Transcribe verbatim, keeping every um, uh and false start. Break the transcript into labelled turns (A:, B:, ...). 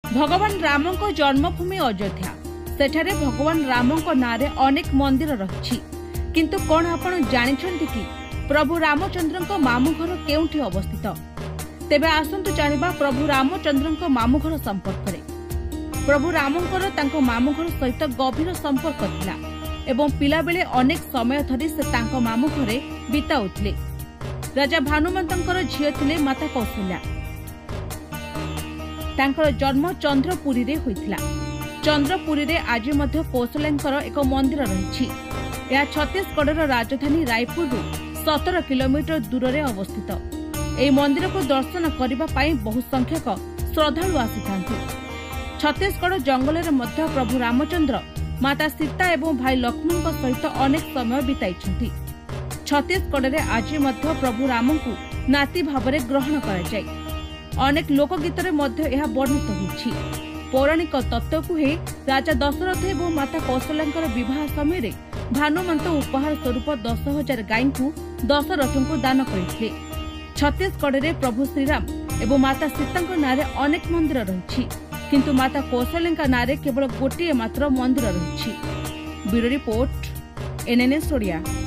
A: भगवान रामको जन्मभूमि अयोध्या सेठारे भगवान रामको नारे अनेक मंदिर रही किंतु कौन आपण जानिछन्ति कि प्रभु रामचंद्रको मामू घर केउठी अवस्थित। तेबे आसंतु जानिबा प्रभु रामचंद्रको मामू घर संपर्क रे। प्रभु रामंकर तांको मामू घर सहित गभीर संपर्क थिला एवं पिला बेले अनेक समय धरी से तांको मामू घरे बिताउथिले। राजा भानुमंतंकर झियो थिले माता कौशल्या। तांकर जन्म चंद्रपुरी रे होइथिला। चंद्रपुरी रे आज मध्य कौशल्यांकर एक मंदिर रही। यह छत्तीसगढ़ राजधानी रायपुर सतर किलोमीटर दूर रे अवस्थित। एही मंदिर को दर्शन करिबा पाई बहु संख्यक श्रद्धालु आसीथांती। छत्तीसगढ़ जंगल रे मध्य प्रभु रामचंद्र माता सीता एवं भाई लक्ष्मण को सहित अनेक समय बिताइछन्ती। छत्तीसगढ़ रे आज मध्य प्रभु राम को नाती भाव में ग्रहण करा जाय। अनेक लोकगीत रे मध्य यह वर्णित होइछि। पौराणिक तत्व को हे राजा दशरथ एवं माता कौशल्यांकर विवाह समय रे भानुमंत उपहार स्वरूप दस हजार गाय को दशरथ को दान करथिले। छत्तीसगढ़ रे प्रभु श्रीराम एवं माता सीता नारे अनेक मंदिर रही किंतु माता कौशल्या नारे केवल गोटे मात्र मंदिर रही। Bureau report NNS Odia.